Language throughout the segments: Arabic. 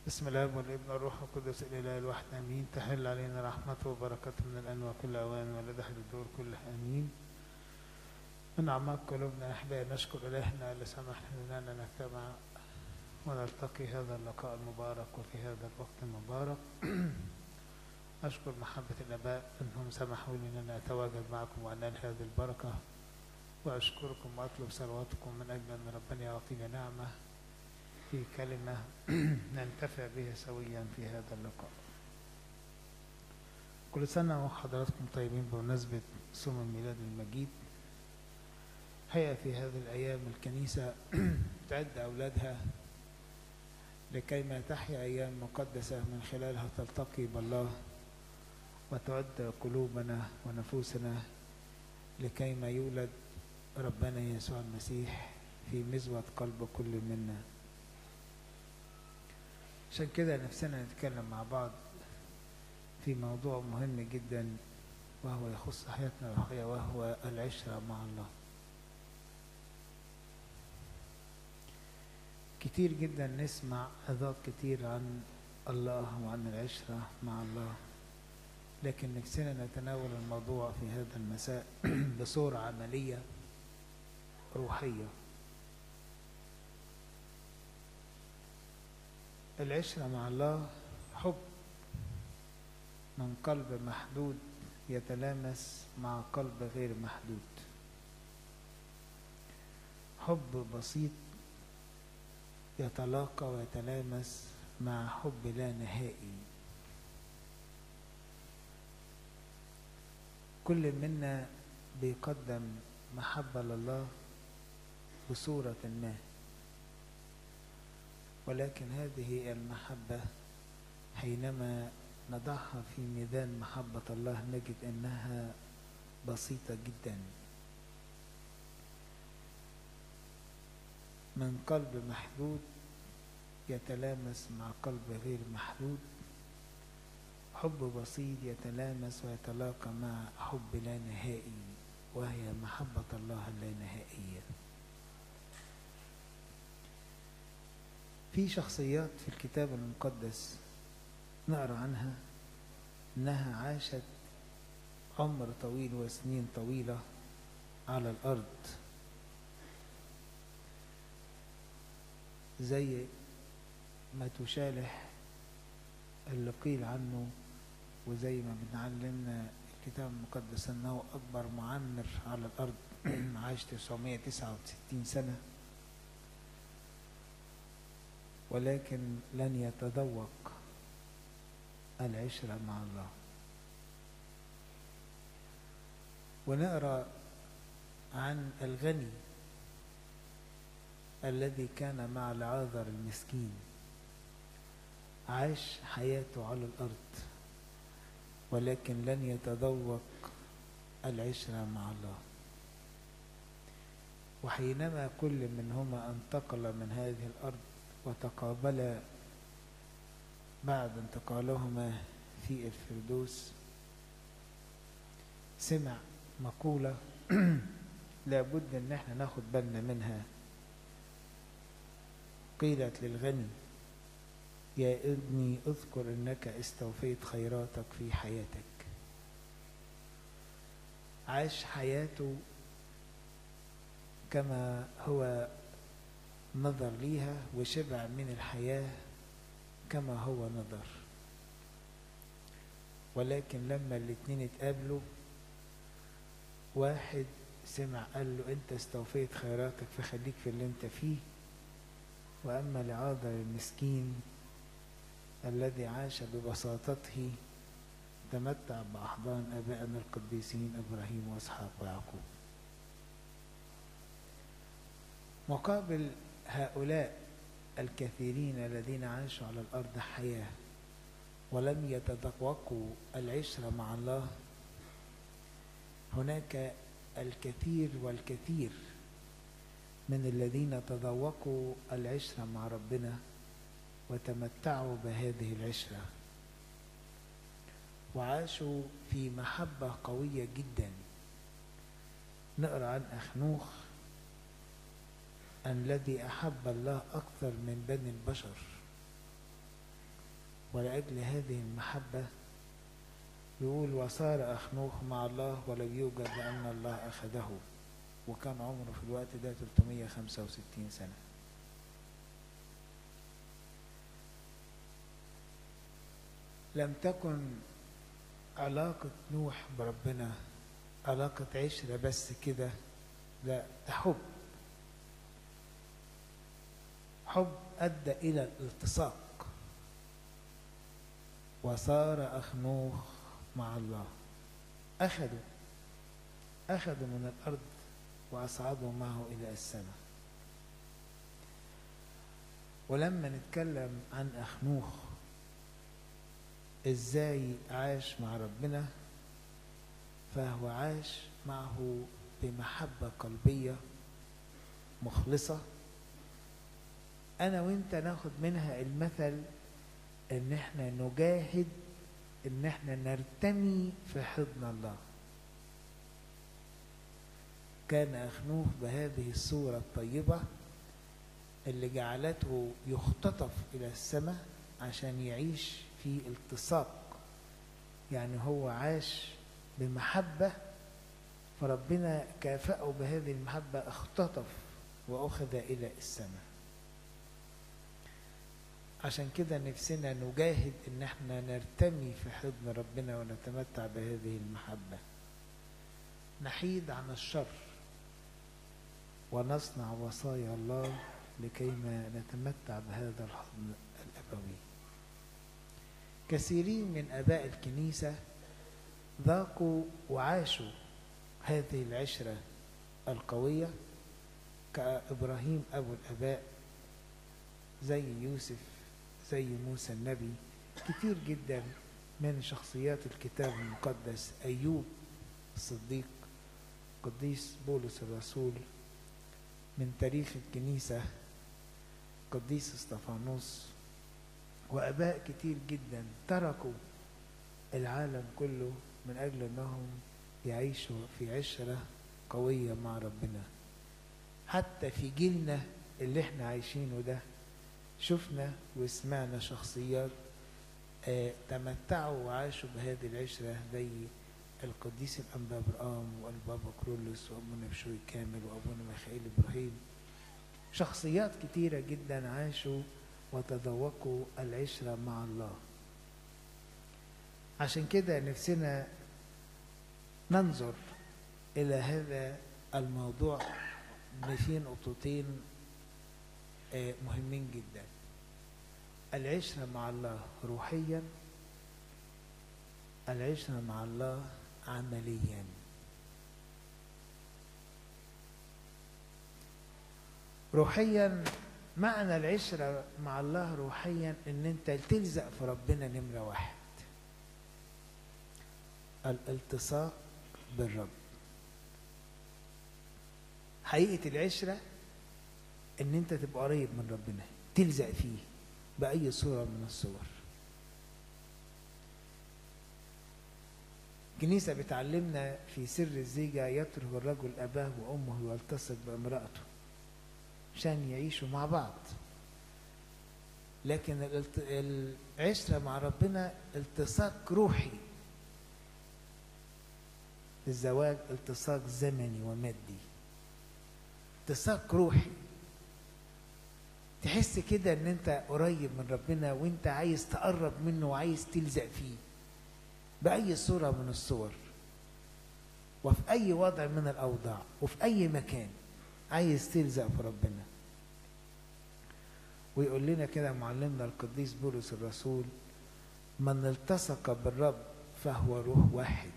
بسم الله والابن والروح القدس الإله الواحد آمين. تحل علينا رحمته وبركاته من الآن وكل أوان ولدهر الدور كله آمين. من أعماق قلوبنا أحبائي نشكر إلهنا اللي سمح لنا أن نجتمع ونلتقي هذا اللقاء المبارك وفي هذا الوقت المبارك. أشكر محبة الآباء أنهم سمحوا لي أن أتواجد معكم وأنال هذه البركة، وأشكركم وأطلب ثرواتكم من أجل أن ربنا يعطينا نعمة في كلمة ننتفع بها سويا في هذا اللقاء. كل سنة وحضراتكم طيبين بمناسبة صوم الميلاد المجيد. هيا في هذه الأيام الكنيسة تعد أولادها لكيما تحيا أيام مقدسة من خلالها تلتقي بالله، وتعد قلوبنا ونفوسنا لكيما يولد ربنا يسوع المسيح في مزوة قلب كل منا. عشان كده نفسنا نتكلم مع بعض في موضوع مهم جدا وهو يخص حياتنا الروحية، وهو العشرة مع الله. كتير جدا نسمع عظات كتير عن الله وعن العشرة مع الله، لكن نفسنا نتناول الموضوع في هذا المساء بصورة عملية روحية. العشرة مع الله حب من قلب محدود يتلامس مع قلب غير محدود، حب بسيط يتلاقى ويتلامس مع حب لا نهائي. كل منا بيقدم محبة لله بصورة ما، ولكن هذه المحبة حينما نضعها في ميزان محبة الله نجد أنها بسيطة جدا. من قلب محدود يتلامس مع قلب غير محدود، حب بسيط يتلامس ويتلاقى مع حب لا نهائي، وهي محبة الله اللانهائية. في شخصيات في الكتاب المقدس نقرأ عنها أنها عاشت عمر طويل وسنين طويلة على الأرض، زي ما تشالح اللي قيل عنه، وزي ما بنعلمنا الكتاب المقدس أنه أكبر معمر على الأرض عاش 969 سنة، ولكن لن يتذوق العشرة مع الله. ونقرأ عن الغني الذي كان مع العاذر المسكين، عاش حياته على الأرض ولكن لن يتذوق العشرة مع الله. وحينما كل منهما انتقل من هذه الأرض وتقابلا بعد انتقالهما في الفردوس، سمع مقولة لابد ان احنا ناخد بالنا منها. قيلت للغني: يا ابني اذكر انك استوفيت خيراتك في حياتك. عاش حياته كما هو نظر ليها، وشبع من الحياة كما هو نظر. ولكن لما الاتنين اتقابلوا، واحد سمع قال له: انت استوفيت خيراتك فخليك في اللي انت فيه. واما لعاذر المسكين الذي عاش ببساطته تمتع بأحضان آبائنا القديسين إبراهيم وإسحاق ويعقوب. مقابل هؤلاء الكثيرين الذين عاشوا على الأرض حياة ولم يتذوقوا العشرة مع الله، هناك الكثير والكثير من الذين تذوقوا العشرة مع ربنا وتمتعوا بهذه العشرة وعاشوا في محبة قوية جدا. نقرأ عن أخنوخ الذي أحب الله أكثر من بني البشر، ولأجل هذه المحبة يقول وصار أخنوخ مع الله ولم يوجد لأن الله أخذه، وكان عمره في الوقت ده 365 سنة. لم تكن علاقة نوح بربنا علاقة عشرة بس كده، لا، ده حب أدى إلى الالتصاق. وصار أخنوخ مع الله، أخذوا من الأرض وأصعدوا معه إلى السماء. ولما نتكلم عن أخنوخ إزاي عاش مع ربنا، فهو عاش معه بمحبة قلبية مخلصة. أنا وإنت ناخد منها المثل إن إحنا نجاهد إن إحنا نرتمي في حضن الله. كان أخنوخ بهذه الصورة الطيبة اللي جعلته يختطف إلى السماء عشان يعيش في التصاق. يعني هو عاش بمحبة، فربنا كافأه بهذه المحبة، اختطف وأخذ إلى السماء. عشان كده نفسنا نجاهد إن احنا نرتمي في حضن ربنا ونتمتع بهذه المحبة، نحيد عن الشر ونصنع وصايا الله لكيما نتمتع بهذا الحضن الأبوي. كثيرين من آباء الكنيسة ذاقوا وعاشوا هذه العشرة القوية، كإبراهيم أبو الآباء، زي يوسف، زي موسى النبي. كتير جدا من شخصيات الكتاب المقدس، أيوب الصديق، قديس بولس الرسول، من تاريخ الكنيسة قديس استفانوس، وآباء كتير جدا تركوا العالم كله من أجل أنهم يعيشوا في عشرة قوية مع ربنا. حتى في جيلنا اللي احنا عايشينه ده شفنا وسمعنا شخصيات تمتعوا وعاشوا بهذه العشرة، زي القديس الأنبا برقام والبابا كرولوس وأبونا بشوي كامل وأبونا ميخائيل إبراهيم. شخصيات كتيرة جدا عاشوا وتذوقوا العشرة مع الله. عشان كده نفسنا ننظر إلى هذا الموضوع في نقطتين مهمين جدا: العشرة مع الله روحيا، العشرة مع الله عمليا. روحيا، معنى العشرة مع الله روحيا ان انت تلزق في ربنا. نمرة واحد، الالتصاق بالرب. حقيقة العشرة ان انت تبقى قريب من ربنا، تلزق فيه بأي صورة من الصور. الكنيسة بتعلمنا في سر الزيجة يترك الرجل أباه وأمه ويلتصق بامرأته عشان يعيشوا مع بعض. لكن العشرة مع ربنا التصاق روحي. الزواج التصاق زمني ومادي، التصاق روحي. تحس كده ان انت قريب من ربنا وانت عايز تقرب منه وعايز تلزق فيه بأي صورة من الصور، وفي أي وضع من الأوضاع، وفي أي مكان عايز تلزق في ربنا. ويقول لنا كده معلمنا القديس بولس الرسول: من التصق بالرب فهو روح واحد.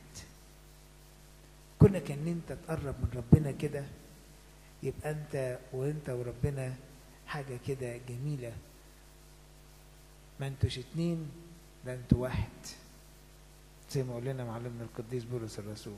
كونك ان انت تقرب من ربنا كده، يبقى انت وربنا حاجة كده جميلة. ما انتوش اتنين، ده انتوا واحد، زي ما قال لنا معلمنا القديس بولس الرسول.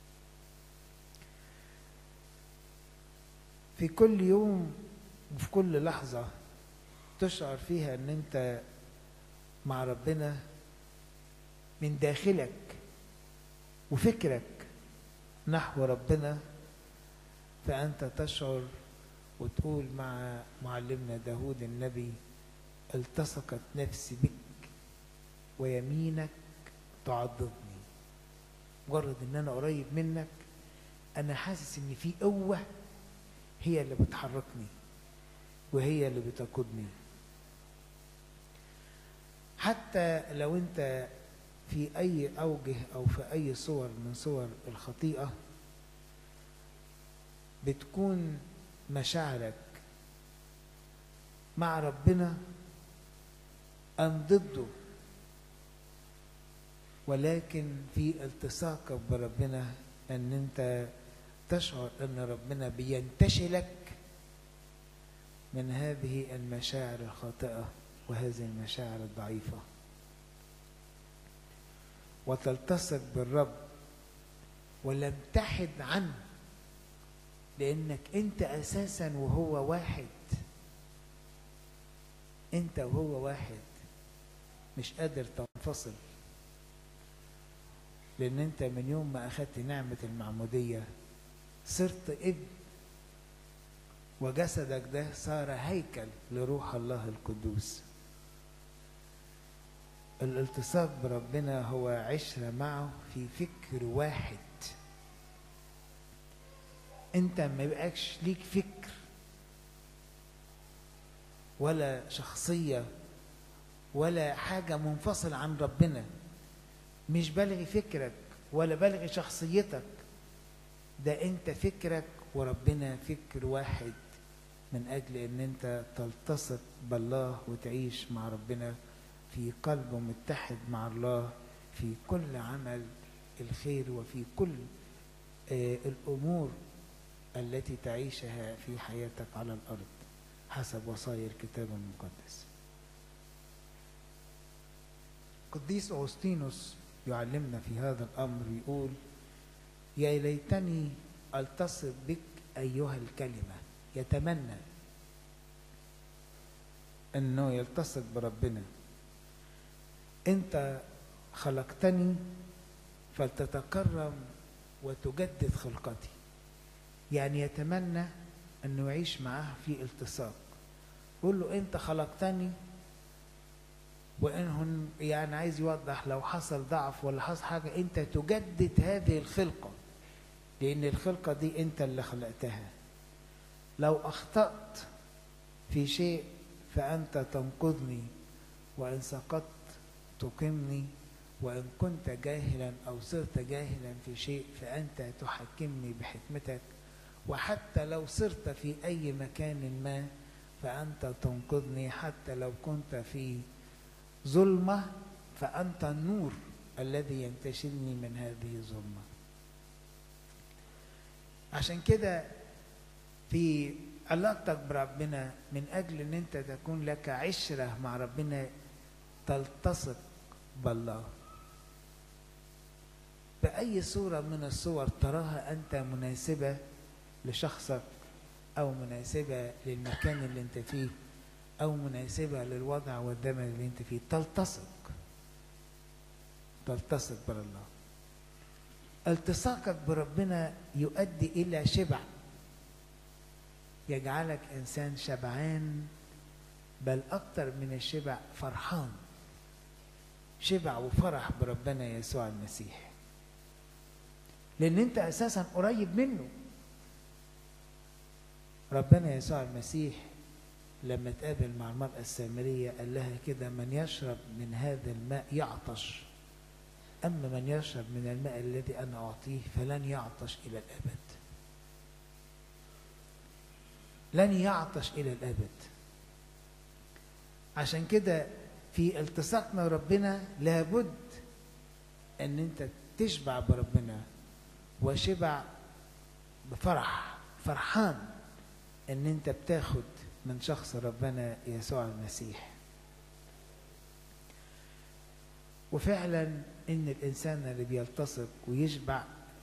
في كل يوم وفي كل لحظة تشعر فيها ان انت مع ربنا من داخلك وفكرك نحو ربنا، فأنت تشعر وتقول مع معلمنا داود النبي: التصقت نفسي بك ويمينك تعضدني. مجرد ان انا قريب منك انا حاسس ان في قوة هي اللي بتحركني وهي اللي بتقودني. حتى لو انت في اي اوجه او في اي صور من صور الخطيئة بتكون مشاعرك مع ربنا ام ضده، ولكن في التصاقك بربنا ان انت تشعر ان ربنا بينتشلك من هذه المشاعر الخاطئة وهذه المشاعر الضعيفة، وتلتصق بالرب ولمتحد عنه، لانك انت اساسا وهو واحد. انت وهو واحد، مش قادر تنفصل، لان انت من يوم ما اخدت نعمة المعمودية صرت ابن، وجسدك ده صار هيكل لروح الله القدوس. الالتصاق بربنا هو عشرة معه في فكر واحد. انت ما يبقاش ليك فكر ولا شخصية ولا حاجة منفصل عن ربنا، مش بلغي فكرك ولا بلغي شخصيتك، ده انت فكرك وربنا فكر واحد، من اجل ان انت تلتصق بالله وتعيش مع ربنا في قلب متحد مع الله في كل عمل الخير وفي كل الامور التي تعيشها في حياتك على الارض حسب وصايا الكتاب المقدس. قديس أغسطينوس يعلمنا في هذا الامر، يقول: يا ليتني التصق بك ايها الكلمة. يتمنى انه يلتصق بربنا. انت خلقتني فلتتكرم وتجدد خلقتي. يعني يتمنى انه يعيش معاه في التصاق. قول له انت خلقتني، وانهم يعني عايز يوضح لو حصل ضعف ولا حصل حاجة انت تجدد هذه الخلقة، لان الخلقة دي انت اللي خلقتها. لو اخطأت في شيء فانت تنقذني، وان سقطت تقمني، وان كنت جاهلا او صرت جاهلا في شيء فانت تحكمني بحكمتك، وحتى لو صرت في اي مكان ما فانت تنقذني، حتى لو كنت في ظلمة فانت النور الذي ينتشلني من هذه الظلمة. عشان كده في علاقتك بربنا، من اجل ان انت تكون لك عشرة مع ربنا، تلتصق بالله بأي صورة من الصور تراها أنت مناسبة لشخصك، أو مناسبة للمكان اللي أنت فيه، أو مناسبة للوضع والزمن اللي أنت فيه. تلتصق بالله. التصاقك بربنا يؤدي إلى شبع، يجعلك إنسان شبعان، بل أكتر من الشبع فرحان. شبع وفرح بربنا يسوع المسيح، لأن أنت أساسا قريب منه. ربنا يسوع المسيح لما تقابل مع المرأة السامرية قال لها كده: من يشرب من هذا الماء يعطش، أما من يشرب من الماء الذي أنا أعطيه فلن يعطش إلى الأبد. لن يعطش إلى الأبد. عشان كده في التصاقنا ربنا لابد أن أنت تشبع بربنا، وشبع بفرح، فرحان أن أنت بتاخد من شخص ربنا يسوع المسيح. وفعلا إن الإنسان اللي بيلتصق ويشبع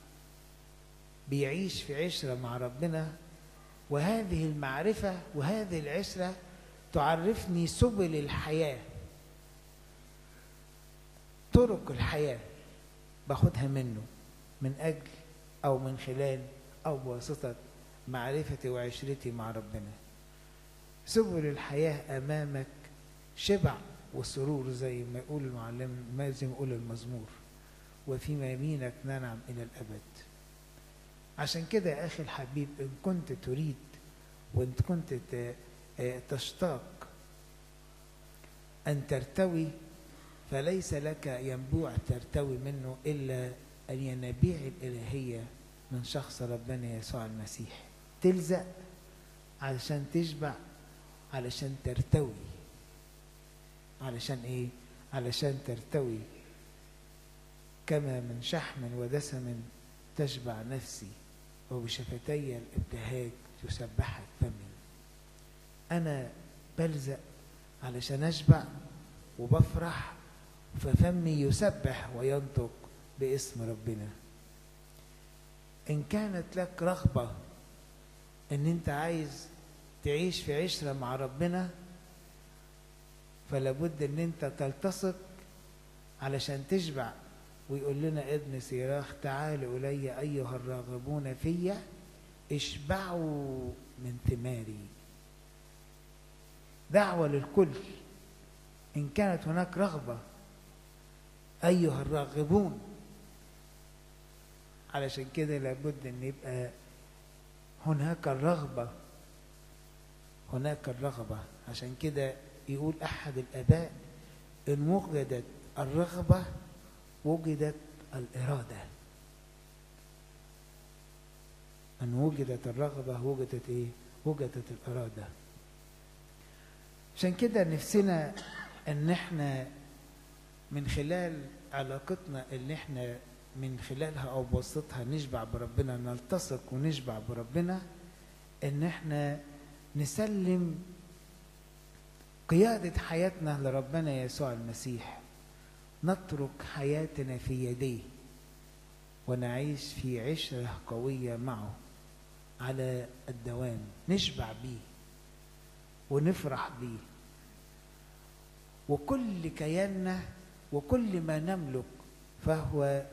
بيعيش في عشرة مع ربنا، وهذه المعرفة وهذه العشرة تعرفني سبل الحياة، طرق الحياة باخدها منه، من أجل أو من خلال أو بواسطة معرفتي وعشرتي مع ربنا. سبل الحياة أمامك شبع وسرور زي ما يقول المعلم، ما زي ما يقول المزمور، وفي يمينك ننعم إلى الأبد. عشان كده يا أخي الحبيب، إن كنت تريد وإن كنت تشتاق أن ترتوي، فليس لك ينبوع ترتوي منه إلا الينابيع الإلهية من شخص ربنا يسوع المسيح. تلزق علشان تشبع، علشان ترتوي. علشان إيه؟ علشان ترتوي. كما من شحم ودسم تشبع نفسي، وبشفتي الابتهاج تسبحك فمي. أنا بلزق علشان أشبع وبفرح، ففمي يسبح وينطق باسم ربنا. إن كانت لك رغبة إن أنت عايز تعيش في عشرة مع ربنا، فلابد إن أنت تلتصق علشان تشبع. ويقول لنا ابن سيراخ: تعالوا إلي أيها الراغبون في، اشبعوا من ثماري. دعوة للكل، إن كانت هناك رغبة، أيها الراغبون. علشان كده لابد أن يبقى هناك الرغبة، هناك الرغبة. عشان كده يقول أحد الآباء: إن وجدت الرغبة وجدت الإرادة. أن وجدت الرغبة وجدت إيه؟ وجدت الإرادة. عشان كده نفسنا أن احنا من خلال علاقتنا اللي احنا من خلالها أو بواسطتها نشبع بربنا، نلتصق ونشبع بربنا، أن احنا نسلم قيادة حياتنا لربنا يسوع المسيح، نترك حياتنا في يديه ونعيش في عشرة قوية معه على الدوام، نشبع بيه ونفرح بيه، وكل كياننا وكل ما نملك فهو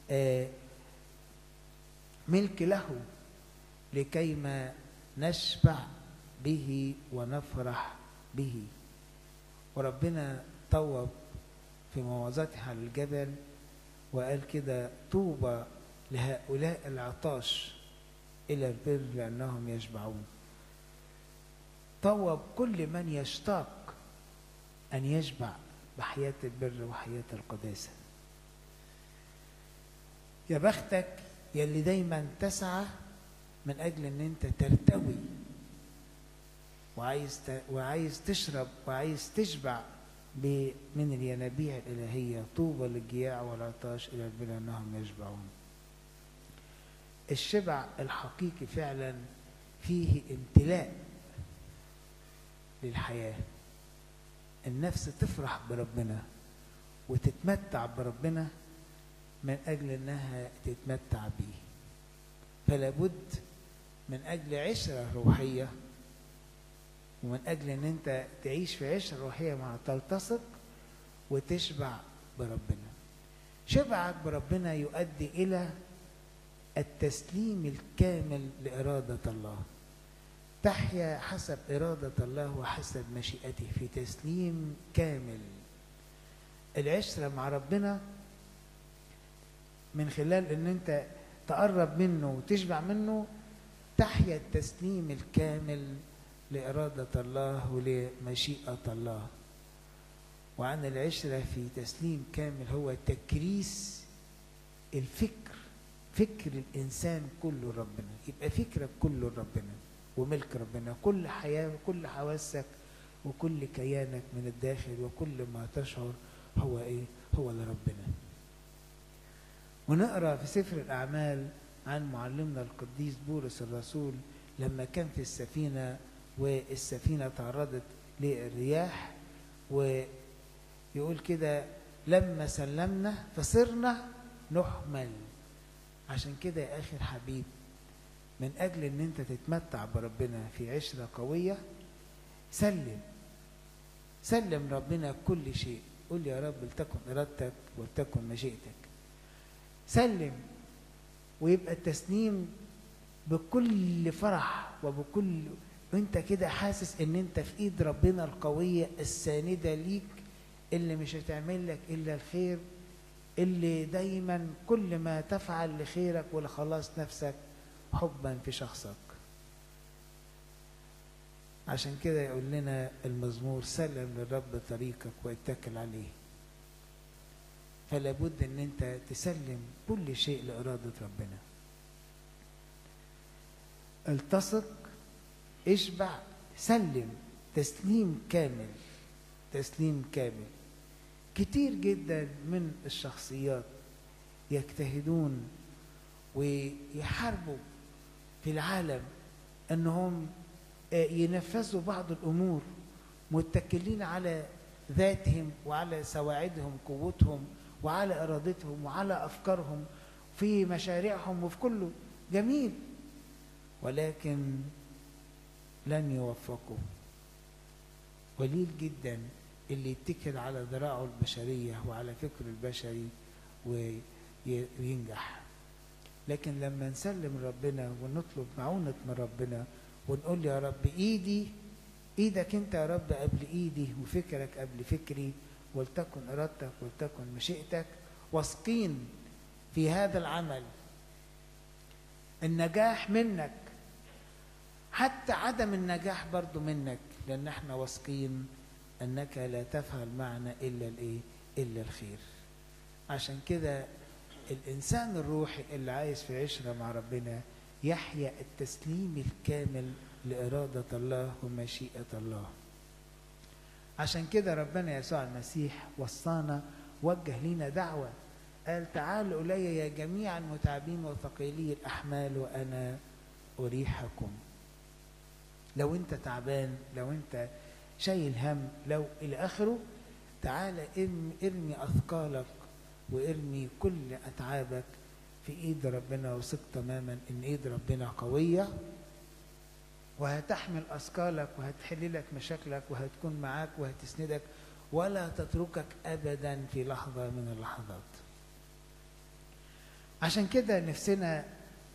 ملك له، لكيما نشبع به ونفرح به. وربنا طوب في موعظته على الجبل وقال كده: طوبى لهؤلاء العطاش إلى البر لأنهم يشبعون. طوب كل من يشتاق أن يشبع بحياة البر وحياة القداسة. يا بختك يلي دايما تسعى من أجل أن أنت ترتوي وعايز تشرب وعايز تشبع من الينابيع الإلهية. طوبى للجياع والعطاش إلى البر أنهم يشبعون. الشبع الحقيقي فعلا فيه امتلاء للحياة. النفس تفرح بربنا وتتمتع بربنا من أجل أنها تتمتع به. فلا بد من أجل عشرة روحية ومن أجل أن أنت تعيش في عشرة روحية مع تلتصق وتشبع بربنا. شبعك بربنا يؤدي إلى التسليم الكامل لإرادة الله. تحيا حسب إرادة الله وحسب مشيئته في تسليم كامل. العشرة مع ربنا من خلال أن أنت تقرب منه وتشبع منه، تحيا التسليم الكامل لإرادة الله ولمشيئة الله. وعن العشرة في تسليم كامل هو تكريس الفكر، فكر الإنسان كله ربنا، يبقى فكرك كله ربنا وملك ربنا. كل حياة وكل حواسك وكل كيانك من الداخل وكل ما تشعر هو إيه؟ هو لربنا. ونقرأ في سفر الأعمال عن معلمنا القديس بولس الرسول لما كان في السفينة والسفينة تعرضت للرياح، ويقول كده: لما سلمنا فصرنا نحمل. عشان كده يا أخي الحبيب، من أجل أن أنت تتمتع بربنا في عشرة قوية، سلم ربنا كل شيء. قل يا رب لتكن إرادتك ولتكن مشيئتك. سلم، ويبقى التسليم بكل فرح وانت كده حاسس ان انت في ايد ربنا القوية الساندة ليك اللي مش هتعمل لك إلا الخير، اللي دايما كل ما تفعل لخيرك ولخلاص نفسك حبا في شخصك. عشان كده يقول لنا المزمور: سلم للرب طريقك واتكل عليه. فلا بد ان انت تسلم كل شيء لإرادة ربنا. التصق، اشبع، سلم، تسليم كامل، تسليم كامل. كتير جدا من الشخصيات يجتهدون ويحاربوا في العالم انهم ينفذوا بعض الامور متكلين على ذاتهم وعلى سواعدهم، قوتهم وعلى ارادتهم وعلى افكارهم في مشاريعهم وفي كله جميل، ولكن لن يوفقوا. قليل جدا اللي يتكل على ذراعه البشرية وعلى فكره البشري وينجح. لكن لما نسلم ربنا ونطلب معونة من ربنا ونقول يا رب ايدك انت يا رب قبل ايدي وفكرك قبل فكري، ولتكن ارادتك ولتكن مشيئتك، واثقين في هذا العمل النجاح منك، حتى عدم النجاح برضو منك، لان احنا واثقين انك لا تفعل معنا الا الخير. عشان كده الانسان الروحي اللي عايز في عشرة مع ربنا يحيا التسليم الكامل لإرادة الله ومشيئة الله. عشان كده ربنا يسوع المسيح وصانا، وجه لنا دعوة، قال: تعالوا إلي يا جميع المتعبين وثقيلي الأحمال وأنا أريحكم. لو أنت تعبان، لو أنت شايل هم، لو إلى آخره، تعال ارمي أثقالك وارمي كل أتعابك في إيد ربنا، وثق تماما إن إيد ربنا قوية وهتحمل أثقالك وهتحل لك مشاكلك وهتكون معاك وهتسندك ولا تتركك أبدا في لحظة من اللحظات. عشان كده نفسنا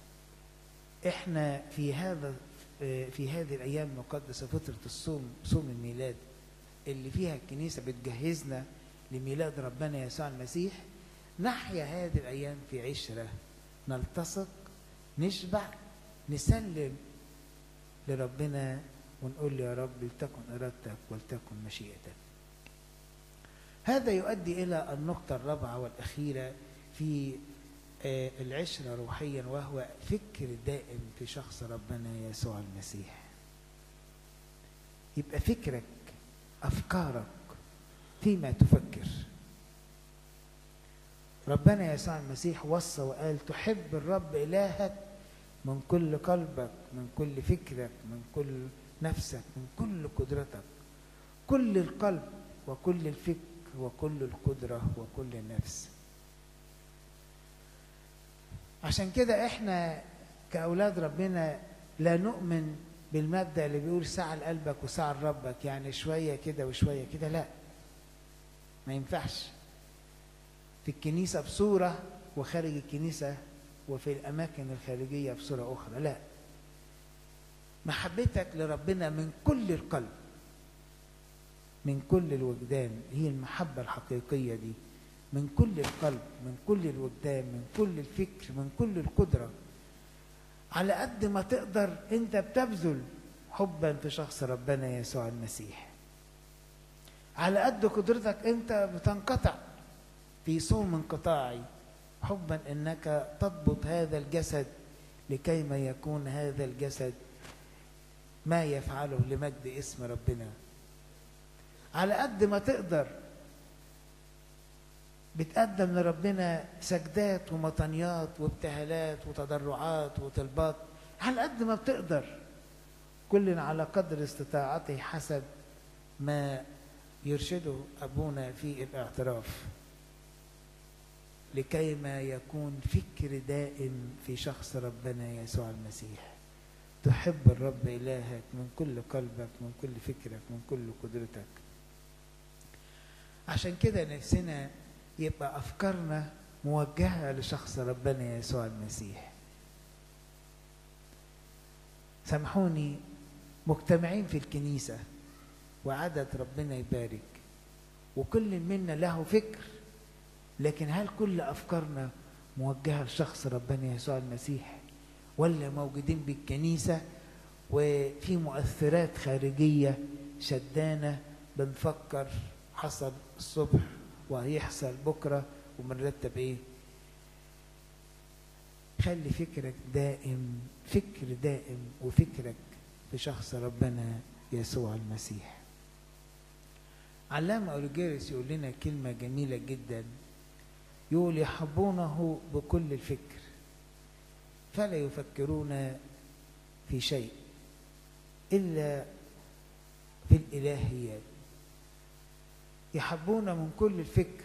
إحنا في هذه الأيام المقدسة، فترة الصوم، صوم الميلاد اللي فيها الكنيسة بتجهزنا لميلاد ربنا يسوع المسيح، نحيا هذه الأيام في عشرة، نلتصق، نشبع، نسلم لربنا ونقول يا رب لتكن إرادتك ولتكن مشيئتك. هذا يؤدي إلى النقطة الرابعة والأخيرة في العشرة روحيا، وهو فكر دائم في شخص ربنا يسوع المسيح. يبقى فكرك، أفكارك فيما تفكر. ربنا يسوع المسيح وصى وقال: تحب الرب إلهك من كل قلبك، من كل فكرك، من كل نفسك، من كل قدرتك. كل القلب وكل الفكر وكل القدرة وكل النفس. عشان كده احنا كأولاد ربنا لا نؤمن بالمبدأ اللي بيقول ساعة لقلبك وساعة لربك، يعني شوية كده وشوية كده. لا، ما ينفعش. في الكنيسة بصورة وخارج الكنيسة وفي الأماكن الخارجية بصورة أخرى. لا، محبتك لربنا من كل القلب، من كل الوجدان، هي المحبة الحقيقية دي، من كل القلب، من كل الوجدان، من كل الفكر، من كل القدرة. على قد ما تقدر انت بتبذل حبا في شخص ربنا يسوع المسيح. على قد قدرتك انت بتنقطع في صوم انقطاعي حبا انك تضبط هذا الجسد لكي ما يكون هذا الجسد ما يفعله لمجد اسم ربنا. على قد ما تقدر بتقدم لربنا سجدات ومطنيات وابتهالات وتضرعات وطلبات، على قد ما بتقدر، كل على قدر استطاعته حسب ما يرشده أبونا في الاعتراف، لكي ما يكون فكر دائم في شخص ربنا يسوع المسيح. تحب الرب إلهك من كل قلبك، من كل فكرك، من كل قدرتك. عشان كده نفسنا يبقى أفكارنا موجهة لشخص ربنا يسوع المسيح. سامحوني، مجتمعين في الكنيسة وعدد ربنا يبارك، وكل منا له فكر، لكن هل كل أفكارنا موجهة لشخص ربنا يسوع المسيح، ولا موجودين بالكنيسة وفي مؤثرات خارجية شدانا بنفكر حصل الصبح وهيحصل بكرة وبنرتب ايه؟ خلي فكرك دائم، فكر دائم وفكرك في شخص ربنا يسوع المسيح. علامة أوريجيروس يقول لنا كلمة جميلة جدا، يقول يحبونه بكل الفكر فلا يفكرون في شيء إلا في الإلهيات. يحبون من كل الفكر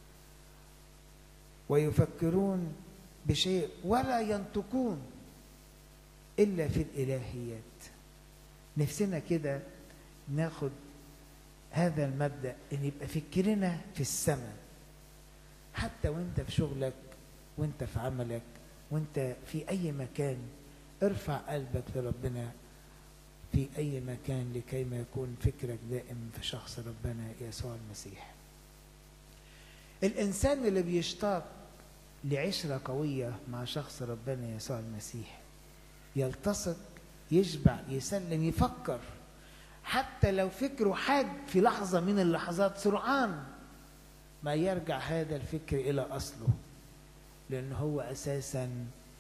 ويفكرون بشيء ولا ينطقون إلا في الإلهيات. نفسنا كده ناخد هذا المبدأ، إن يبقى فكرنا في السماء، حتى وانت في شغلك وانت في عملك وانت في أي مكان، ارفع قلبك لربنا في أي مكان لكي ما يكون فكرك دائم في شخص ربنا يسوع المسيح. الإنسان اللي بيشتاق لعشرة قوية مع شخص ربنا يسوع المسيح يلتصق، يشبع، يسلم، يفكر، حتى لو فكره حاد في لحظة من اللحظات، سرعان ما يرجع هذا الفكر إلى أصله، لأنه هو أساسا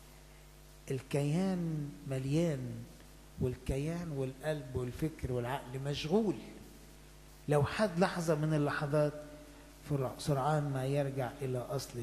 الكيان مليان، والكيان والقلب والفكر والعقل مشغول. لو حد لحظة من اللحظات سرعان ما يرجع إلى أصله.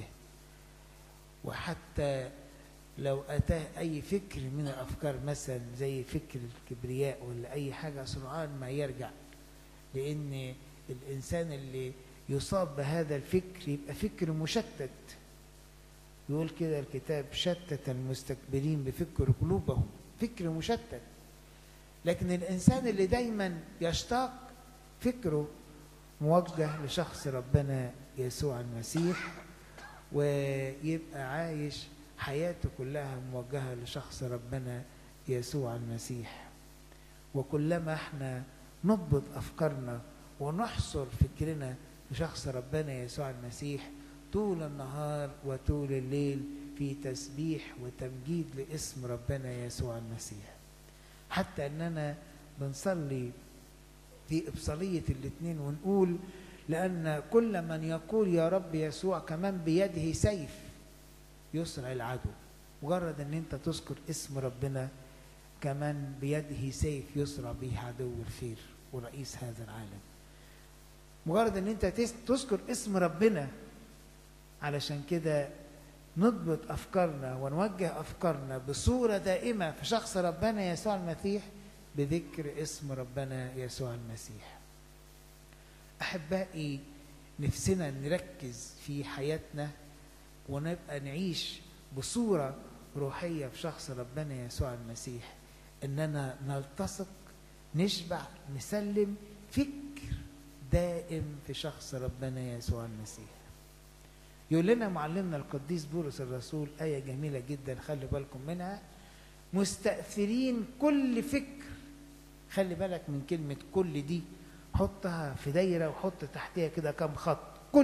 وحتى لو أتاه أي فكر من الأفكار مثلا زي فكر الكبرياء ولا أي حاجة، سرعان ما يرجع، لأن الإنسان اللي يصاب بهذا الفكر يبقى فكر مشتت. يقول كده الكتاب شتت المستكبرين بفكر قلوبهم، فكر مشتت. لكن الإنسان اللي دايما يشتاق فكره موجه لشخص ربنا يسوع المسيح، ويبقى عايش حياته كلها موجهة لشخص ربنا يسوع المسيح. وكلما احنا نضبط أفكارنا ونحصر فكرنا لشخص ربنا يسوع المسيح طول النهار وطول الليل في تسبيح وتمجيد لاسم ربنا يسوع المسيح. حتى أننا بنصلي في إبصالية الاثنين ونقول لأن كل من يقول يا رب يسوع كمان بيده سيف يسرع العدو. مجرد أن أنت تذكر اسم ربنا كمان بيده سيف يسرع به عدو الخير ورئيس هذا العالم. مجرد أن أنت تذكر اسم ربنا. علشان كده نضبط أفكارنا ونوجه أفكارنا بصورة دائمة في شخص ربنا يسوع المسيح بذكر اسم ربنا يسوع المسيح. أحبائي، نفسنا نركز في حياتنا ونبقى نعيش بصورة روحية في شخص ربنا يسوع المسيح، إننا نلتصق، نشبع، نسلم، فكر دائم في شخص ربنا يسوع المسيح. يقول لنا معلمنا القديس بولس الرسول آية جميلة جدا، خلي بالكم منها، مستأثرين كل فكر. خلي بالك من كلمة كل دي، حطها في دايرة وحط تحتها كده كم خط.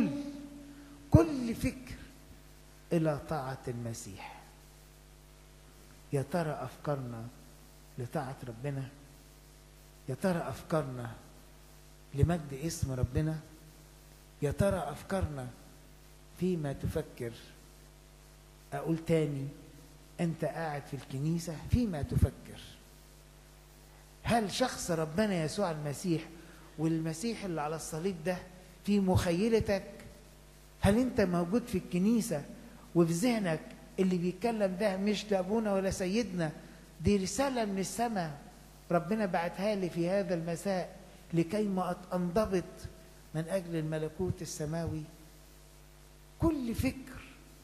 كل فكر إلى طاعة المسيح. يا ترى أفكارنا لطاعة ربنا؟ يا ترى أفكارنا لمجد اسم ربنا؟ يا ترى أفكارنا فيما تفكر؟ أقول تاني، أنت قاعد في الكنيسة فيما تفكر. هل شخص ربنا يسوع المسيح والمسيح اللي على الصليب ده في مخيلتك؟ هل أنت موجود في الكنيسة وفي ذهنك اللي بيتكلم ده مش لأبونا ولا سيدنا، دي رسالة من السماء ربنا بعتها لي في هذا المساء لكي ما أنضبط من أجل الملكوت السماوي؟ كل فكر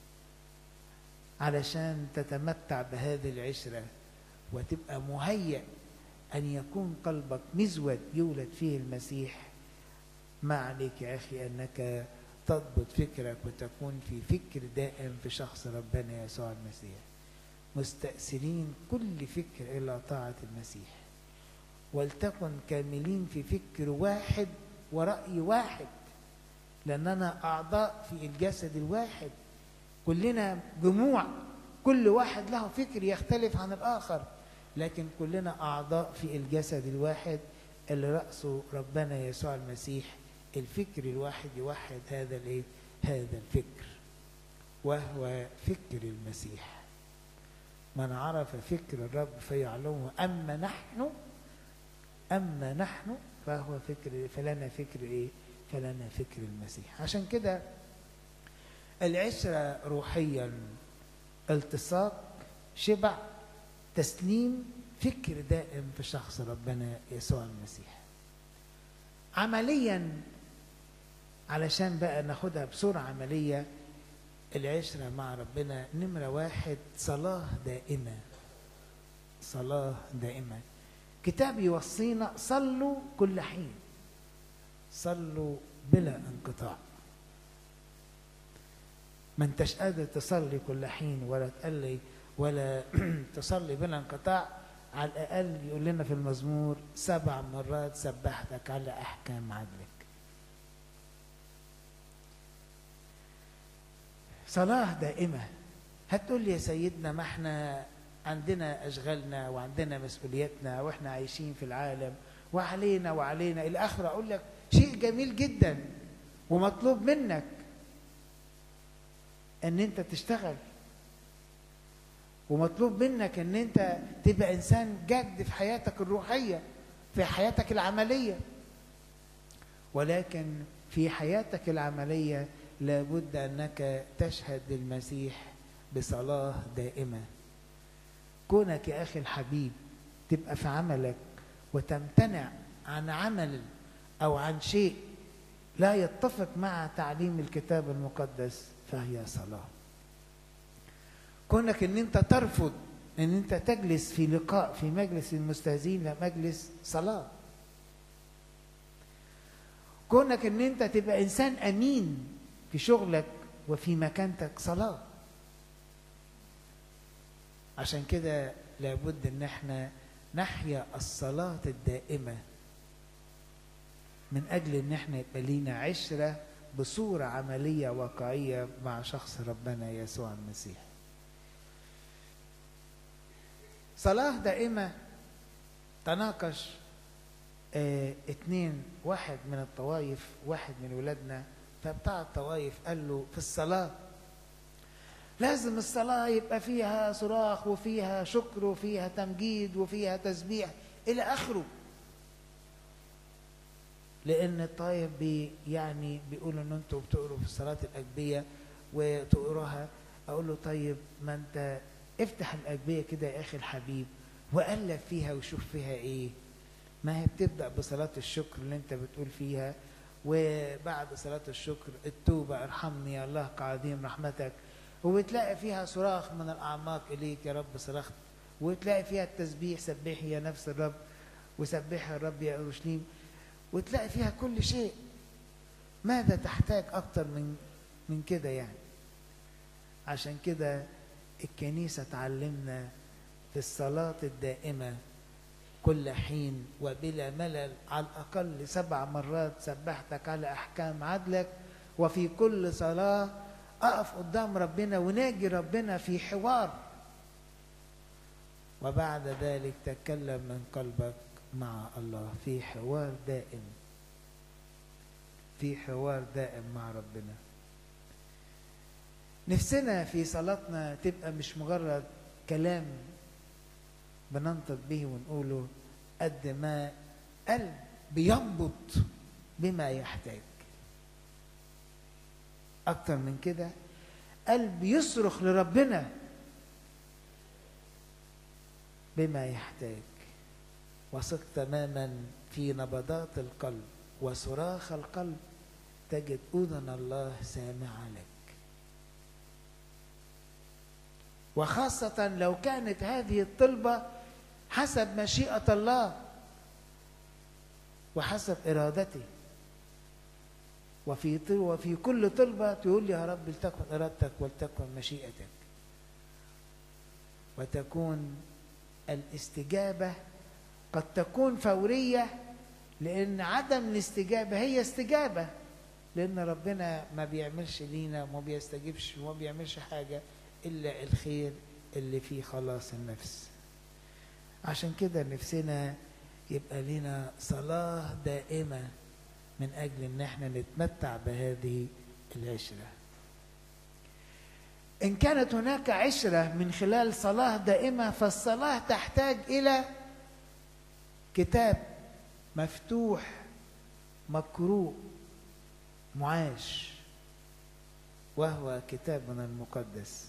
علشان تتمتع بهذه العشرة وتبقى مهيأ أن يكون قلبك مزود يولد فيه المسيح. ما عليك يا أخي أنك تضبط فكرك وتكون في فكر دائم في شخص ربنا يسوع المسيح. مستأثرين كل فكر إلى طاعة المسيح، ولتكن كاملين في فكر واحد ورأي واحد. لأننا أعضاء في الجسد الواحد، كلنا جموع، كل واحد له فكر يختلف عن الآخر، لكن كلنا أعضاء في الجسد الواحد اللي رأسه ربنا يسوع المسيح. الفكر الواحد يوحد هذا الفكر، وهو فكر المسيح. من عرف فكر الرب فيعلمه. أما نحن فهو فكر، فلنا فكر فلنا فكر المسيح. عشان كده العشرة روحيا التصاق، شبع، تسليم، فكر دائم في شخص ربنا يسوع المسيح. عمليا علشان بقى ناخدها بصورة عملية، العشرة مع ربنا نمرة 1 صلاة دائمة. صلاة دائمة. كتاب يوصينا صلوا كل حين، صلوا بلا انقطاع. ما انتش قادر تصلي كل حين ولا تقلي ولا تصلي بلا انقطاع، على الأقل يقول لنا في المزمور 7 مرات سبحتك على أحكام عدلك. صلاة دائمة. هتقول لي يا سيدنا ما احنا عندنا أشغالنا وعندنا مسؤولياتنا وإحنا عايشين في العالم وعلينا إلى آخره. أقول لك شيء جميل جدا ومطلوب منك أن أنت تشتغل، ومطلوب منك أن أنت تبقى إنسان جاد في حياتك الروحية، في حياتك العملية. ولكن في حياتك العملية لابد أنك تشهد للمسيح بصلاة دائمة. كونك يا أخي الحبيب تبقى في عملك وتمتنع عن عمل أو عن شيء لا يتفق مع تعليم الكتاب المقدس فهي صلاة. كونك أن أنت ترفض أن أنت تجلس في لقاء في مجلس المستهزئين لمجلس صلاة. كونك أن أنت تبقى إنسان أمين في شغلك وفي مكانتك صلاة. عشان كده لابد ان احنا نحيا الصلاة الدائمة من اجل ان احنا يبقى لينا عشرة بصورة عملية واقعية مع شخص ربنا يسوع المسيح. صلاة دائمة. تناقش 2 واحد من الطوائف، واحد من ولادنا، فبتاع الطوائف قال له في الصلاة لازم الصلاة يبقى فيها صراخ وفيها شكر وفيها تمجيد وفيها تسبيح إلى آخره. لأن الطائف يعني بيقولوا إن أنتوا بتقروا في الصلاة الأجبية وتقروها. أقول له طيب ما أنت افتح الأجبية كده يا أخي الحبيب وألف فيها وشوف فيها إيه. ما هي بتبدأ بصلاة الشكر اللي أنت بتقول فيها، وبعد صلاة الشكر التوبة ارحمني يا الله كعظيم رحمتك، وبتلاقي فيها صراخ من الأعماق إليك يا رب صرخت، وتلاقي فيها التسبيح سبحي يا نفس الرب وسبحي الرب يا أورشليم، وتلاقي فيها كل شيء. ماذا تحتاج أكتر من كده يعني؟ عشان كده الكنيسة تعلمنا في الصلاة الدائمة كل حين وبلا ملل على الأقل 7 مرات سبحتك على أحكام عدلك. وفي كل صلاة أقف قدام ربنا وناجي ربنا في حوار، وبعد ذلك تكلم من قلبك مع الله في حوار دائم، في حوار دائم مع ربنا. نفسنا في صلاتنا تبقى مش مجرد كلام بننطق به ونقوله، قد ما قلب بينبض بما يحتاج. أكتر من كده قلب يصرخ لربنا بما يحتاج. وثق تماما في نبضات القلب وصراخ القلب تجد أذن الله سامعة لك. وخاصة لو كانت هذه الطلبة حسب مشيئة الله وحسب إرادته. وفي كل طلبة تقول لي يا رب لتكن إرادتك ولتكن مشيئتك. وتكون الاستجابة قد تكون فورية، لأن عدم الاستجابة هي استجابة لأن ربنا ما بيعملش لينا وما بيستجيبش وما بيعملش حاجة إلا الخير اللي فيه خلاص النفس. عشان كده نفسنا يبقى لنا صلاة دائمة من أجل إن احنا نتمتع بهذه العشرة. إن كانت هناك عشرة من خلال صلاة دائمة، فالصلاة تحتاج إلى كتاب مفتوح مقروء معاش، وهو كتابنا المقدس.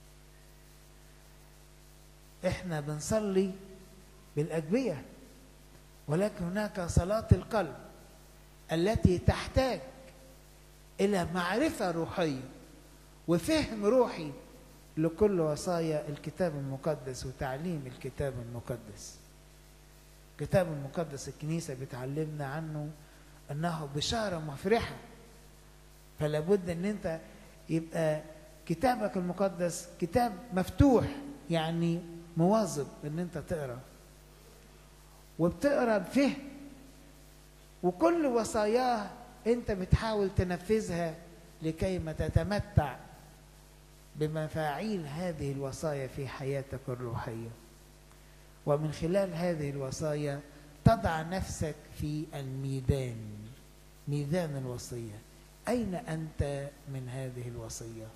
احنا بنصلي بالأجبية، ولكن هناك صلاة القلب التي تحتاج إلى معرفة روحية وفهم روحي لكل وصايا الكتاب المقدس وتعليم الكتاب المقدس. الكتاب المقدس الكنيسة بتعلمنا عنه أنه بشارة مفرحة، فلا بد أن أنت يبقى كتابك المقدس كتاب مفتوح، يعني مواظب أن أنت تقرأ وبتقرأ بفهم، وكل وصاياه أنت بتحاول تنفذها لكي ما تتمتع بمفاعيل هذه الوصايا في حياتك الروحية. ومن خلال هذه الوصايا تضع نفسك في الميدان، ميدان الوصية. أين أنت من هذه الوصية؟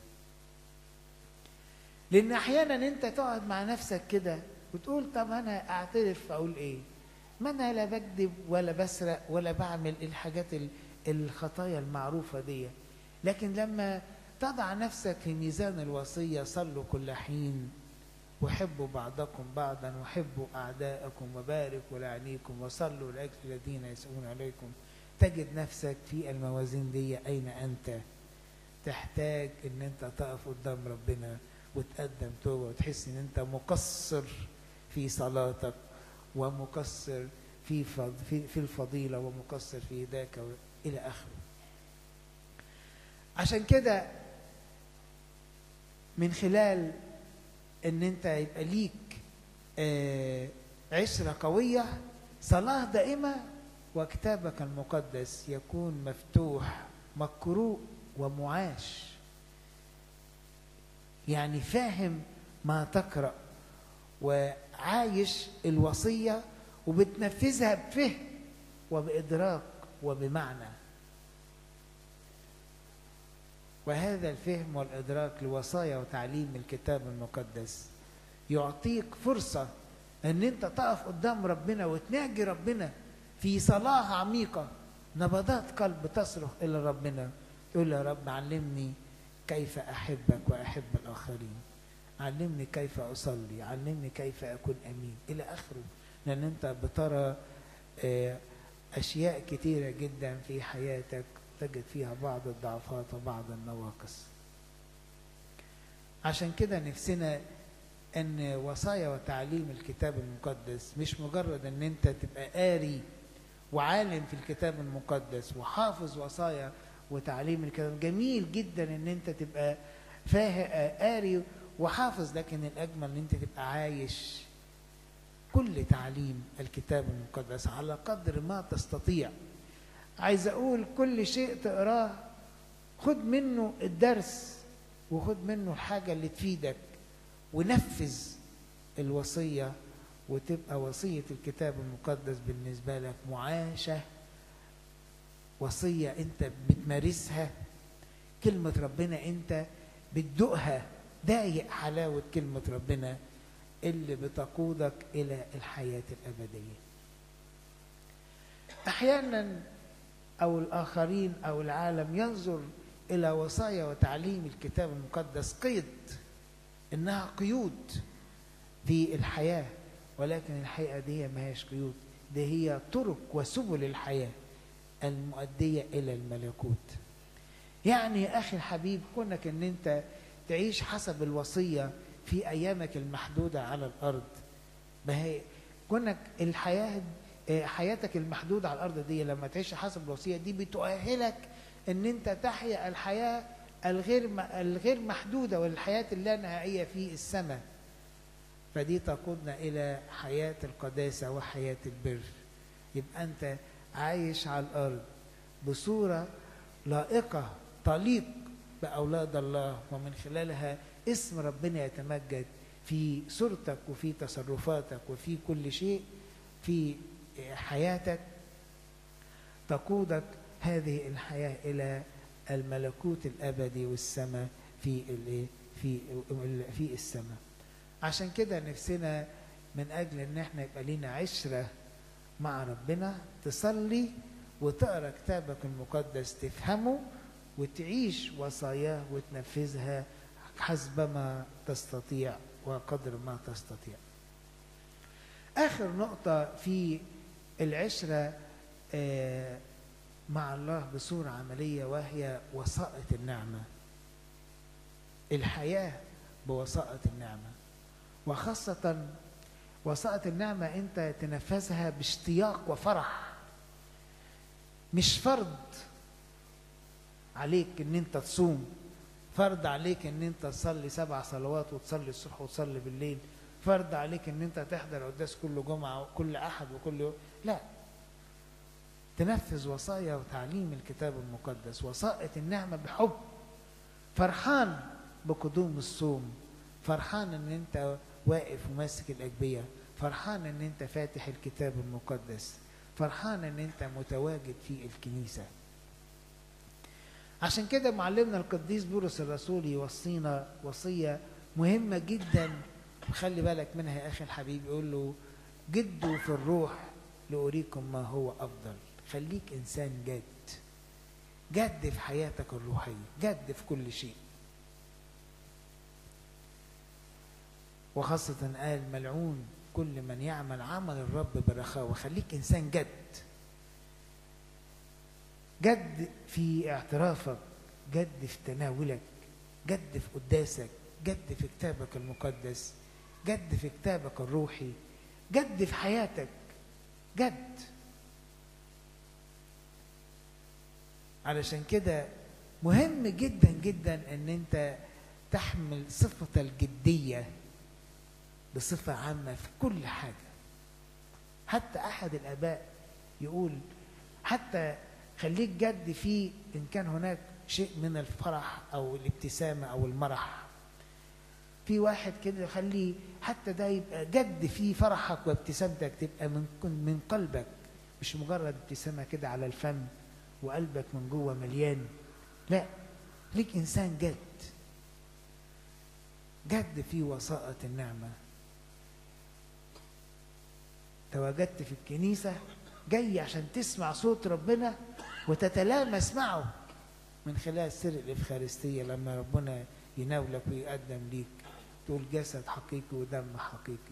لأن أحيانا أنت تقعد مع نفسك كده وتقول طب أنا أعترف أقول إيه؟ ما أنا لا بكذب ولا بسرق ولا بعمل الحاجات الخطايا المعروفة دي. لكن لما تضع نفسك في ميزان الوصية، صلوا كل حين وحبوا بعضكم بعضا وحبوا أعداءكم وباركوا لعنيكم وصلوا لأجل الذين يسؤون عليكم، تجد نفسك في الموازين دي. أين أنت؟ تحتاج أن أنت تقف قدام ربنا وتقدم توبة وتحس أن أنت مقصر في صلاتك ومقصر في الفضيلة ومقصر في ذاك إلى آخره. عشان كده من خلال ان انت يبقى ليك عشرة قوية، صلاة دائمة، وكتابك المقدس يكون مفتوح مقروء ومعاش، يعني فاهم ما تقرأ وعايش الوصية وبتنفذها بفهم وبإدراك وبمعنى. وهذا الفهم والإدراك لوصايا وتعليم الكتاب المقدس يعطيك فرصة أن أنت تقف قدام ربنا وتناجي ربنا في صلاة عميقة، نبضات قلب تصرخ إلى ربنا، تقول يا رب علمني كيف أحبك وأحب الآخرين، علمني كيف أصلي، علمني كيف أكون أمين إلى آخره. لأن أنت بترى أشياء كتيرة جدا في حياتك تجد فيها بعض الضعفات وبعض النواقص. عشان كده نفسنا ان وصايا وتعليم الكتاب المقدس مش مجرد ان انت تبقى قاري وعالم في الكتاب المقدس وحافظ وصايا وتعليم الكتاب. جميل جدا ان انت تبقى قاري وحافظ، لكن الاجمل ان انت تبقى عايش كل تعليم الكتاب المقدس على قدر ما تستطيع. عايز اقول كل شيء تقراه خد منه الدرس وخد منه الحاجة اللي تفيدك، ونفذ الوصية، وتبقى وصية الكتاب المقدس بالنسبة لك معاشة، وصية انت بتمارسها، كلمة ربنا انت بتدوقها، دايق حلاوة كلمة ربنا اللي بتقودك إلى الحياة الأبدية. أحيانا أو الآخرين أو العالم ينظر إلى وصايا وتعليم الكتاب المقدس قيد، إنها قيود في الحياة، ولكن الحقيقة دي ما هيش قيود، دي هي طرق وسبل الحياة المؤدية إلى الملكوت. يعني يا أخي الحبيب، كونك إن أنت تعيش حسب الوصية في أيامك المحدودة على الأرض، ما هي كونك حياتك المحدودة على الأرض دي لما تعيش حسب الوصية دي بتؤهلك إن أنت تحيا الحياة الغير محدودة والحياة اللانهائية في السماء. فدي تقودنا إلى حياة القداسة وحياة البر. يبقى أنت عايش على الأرض بصورة لائقة تليق بأولاد الله، ومن خلالها اسم ربنا يتمجد في صورتك وفي تصرفاتك وفي كل شيء في حياتك، تقودك هذه الحياة إلى الملكوت الأبدي والسماء في السماء. عشان كده نفسنا من أجل أن احنا يبقى لنا عشرة مع ربنا، تصلي وتقرأ كتابك المقدس، تفهمه وتعيش وصاياه وتنفذها حسب ما تستطيع وقدر ما تستطيع. آخر نقطة في العشرة مع الله بصورة عملية، وهي وسائط النعمة. الحياة بوسائط النعمة، وخاصة وسائط النعمة أنت تنفذها باشتياق وفرح. مش فرض عليك أن أنت تصوم، فرض عليك أن أنت تصلي 7 صلوات وتصلي الصبح وتصلي بالليل، فرض عليك أن أنت تحضر قداس كل جمعة وكل أحد وكل يوم. لا، تنفذ وصايا وتعليم الكتاب المقدس، وسائط النعمة بحب، فرحان بقدوم الصوم، فرحان أن أنت واقف وماسك الأجبية، فرحان أن أنت فاتح الكتاب المقدس، فرحان أن أنت متواجد في الكنيسة. عشان كده معلمنا القديس بولس الرسول يوصينا وصية مهمة جدا، خلي بالك منها يا أخي الحبيب. يقول له جدوا في الروح لأريكم ما هو أفضل. خليك إنسان جد في حياتك الروحية، جد في كل شيء. وخاصة قال ملعون كل من يعمل عمل الرب برخاوة. خليك إنسان جد في اعترافك، جد في تناولك، جد في قداسك، جد في كتابك المقدس، جد في كتابك الروحي، جد في حياتك، جد. علشان كده مهم جدا جدا ان انت تحمل صفة الجدية بصفة عامة في كل حاجة. حتى أحد الآباء يقول حتى خليك جد في إن كان هناك شيء من الفرح أو الابتسامة أو المرح. في واحد كده خليه حتى ده يبقى جد في فرحك وابتسامتك، تبقى من قلبك، مش مجرد ابتسامة كده على الفم وقلبك من جوه مليان. لا، خليك إنسان جد في وسائط النعمة. تواجدت في الكنيسة جاي عشان تسمع صوت ربنا وتتلامس معه من خلال سر الإفخارستية. لما ربنا يناولك ويقدم ليك تقول جسد حقيقي ودم حقيقي.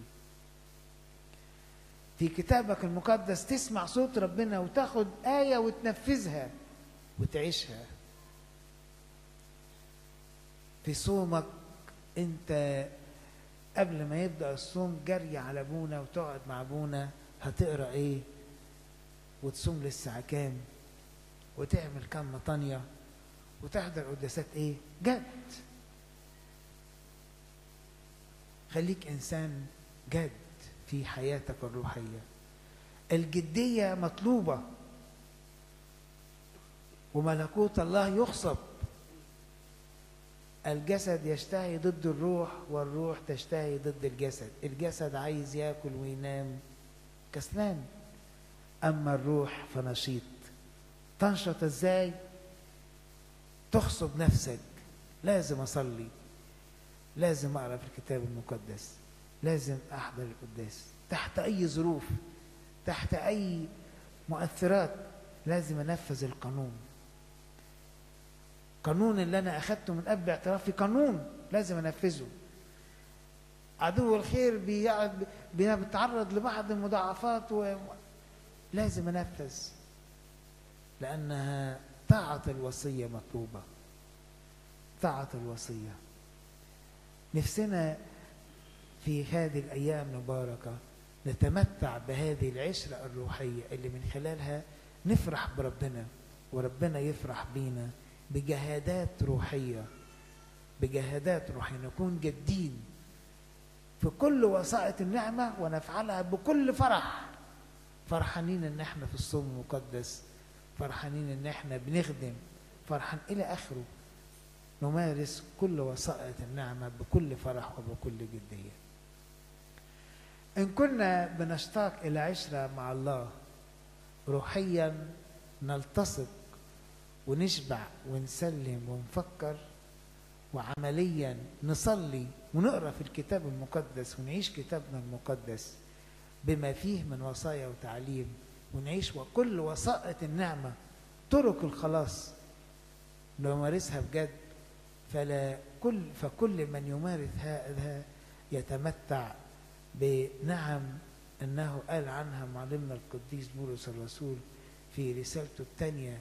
في كتابك المقدس تسمع صوت ربنا وتاخد آية وتنفذها وتعيشها. في صومك انت قبل ما يبدأ الصوم جري على ابونا وتقعد مع ابونا هتقرأ ايه وتصوم للساعة كام وتعمل كام مطانية وتحضر قداسات ايه. جد. خليك انسان جد في حياتك الروحية. الجدية مطلوبة، وملكوت الله يخصب. الجسد يشتهي ضد الروح والروح تشتهي ضد الجسد. الجسد عايز ياكل وينام كسلان، أما الروح فنشيط. تنشط ازاي؟ تخصب نفسك. لازم أصلي، لازم أقرأ في الكتاب المقدس، لازم أحضر القداس تحت أي ظروف، تحت أي مؤثرات. لازم أنفذ القانون. قانون اللي أنا أخدته من قبل اعترافي قانون لازم أنفذه. عدو الخير بيتعرض لبعض المضاعفات لازم أنفذ، لأنها طاعة الوصية مطلوبة. طاعة الوصية. نفسنا في هذه الأيام المباركة نتمتع بهذه العشرة الروحية اللي من خلالها نفرح بربنا وربنا يفرح بينا بجهادات روحية. بجهادات روحية نكون جادين في كل وسائط النعمة ونفعلها بكل فرح. فرحانين ان احنا في الصوم المقدس، فرحانين ان احنا بنخدم، فرحان إلى آخره. نمارس كل وسائط النعمة بكل فرح وبكل جدية. إن كنا بنشتاق إلى عشرة مع الله روحيا نلتصق ونشبع ونسلم ونفكر، وعمليا نصلي ونقرأ في الكتاب المقدس ونعيش كتابنا المقدس بما فيه من وصايا وتعليم، ونعيش وكل وسائط النعمة طرق الخلاص نمارسها بجد، فكل من يمارس هذا يتمتع بنعم أنه قال عنها معلمنا القديس بولس الرسول في رسالته الثانية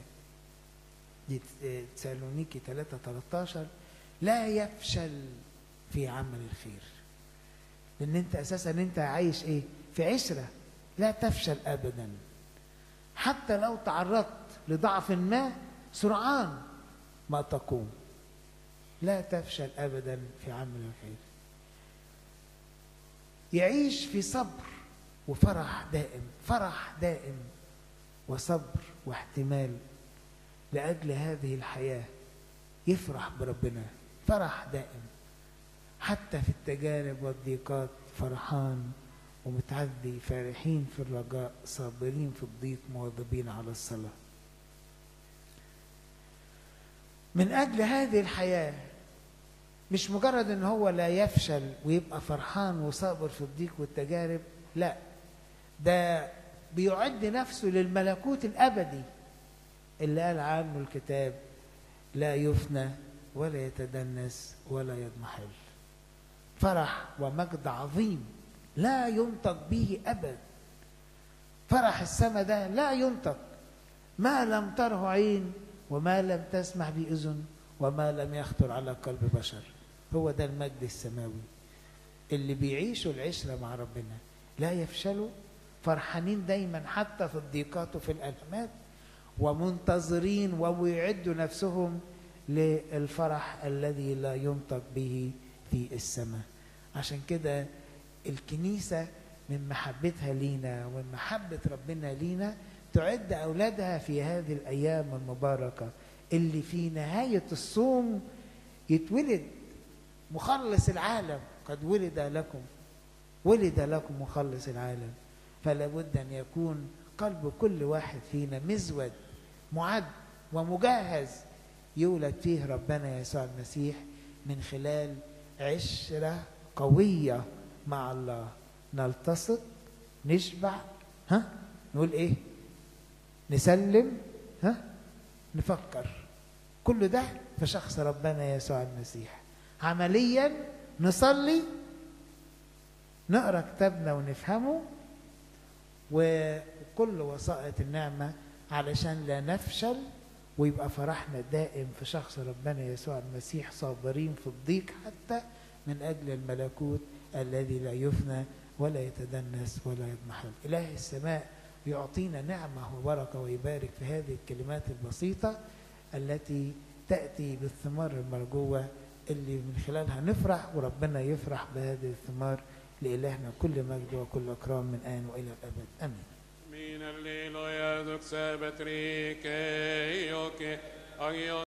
تسالونيكي 3:13: لا يفشل في عمل الخير. لأن أنت أساسا أنت عايش إيه؟ في عشرة لا تفشل أبدا، حتى لو تعرضت لضعف ما سرعان ما تقوم. لا تفشل أبدا في عمل الخير. يعيش في صبر وفرح دائم، فرح دائم وصبر واحتمال لأجل هذه الحياة. يفرح بربنا فرح دائم، حتى في التجارب والضيقات فرحان ومتعدي، فرحين في الرجاء، صابرين في الضيق، مواظبين على الصلاة. من أجل هذه الحياة مش مجرد ان هو لا يفشل ويبقى فرحان وصابر في الضيق والتجارب، لا، ده بيعد نفسه للملكوت الأبدي اللي قال عنه الكتاب: لا يفنى ولا يتدنس ولا يضمحل. فرح ومجد عظيم لا ينطق به أبد. فرح السماء ده لا ينطق، ما لم تره عين وما لم تسمع به أذن وما لم يخطر على قلب بشر. هو ده المجد السماوي اللي بيعيشوا العشرة مع ربنا، لا يفشلوا، فرحانين دايما حتى في الضيقات وفي الألمات، ومنتظرين ويعدوا نفسهم للفرح الذي لا ينطق به في السماء. عشان كده الكنيسة من محبتها لينا ومن محبة ربنا لينا تعد أولادها في هذه الأيام المباركة اللي في نهاية الصوم يتولد مخلص العالم. قد ولد لكم مخلص العالم. فلا بد أن يكون قلب كل واحد فينا مزود معد ومجهز يولد فيه ربنا يسوع المسيح من خلال عشرة قوية مع الله، نلتصق، نشبع، نقول ايه؟ نسلم، نفكر. كل ده في شخص ربنا يسوع المسيح. عمليا نصلي، نقرأ كتابنا ونفهمه، وكل وسائط النعمة علشان لا نفشل ويبقى فرحنا دائم في شخص ربنا يسوع المسيح، صابرين في الضيق حتى من أجل الملكوت الذي لا يفنى ولا يتدنس ولا يضمحل. إله السماء يعطينا نعمة وبركة ويبارك في هذه الكلمات البسيطة التي تأتي بالثمار المرجوة اللي من خلالها نفرح وربنا يفرح بهذه الثمار. لإلهنا كل مجد وكل أكرام من آن وإلى الأبد، آمين. Min alleluia, dux sabat rike,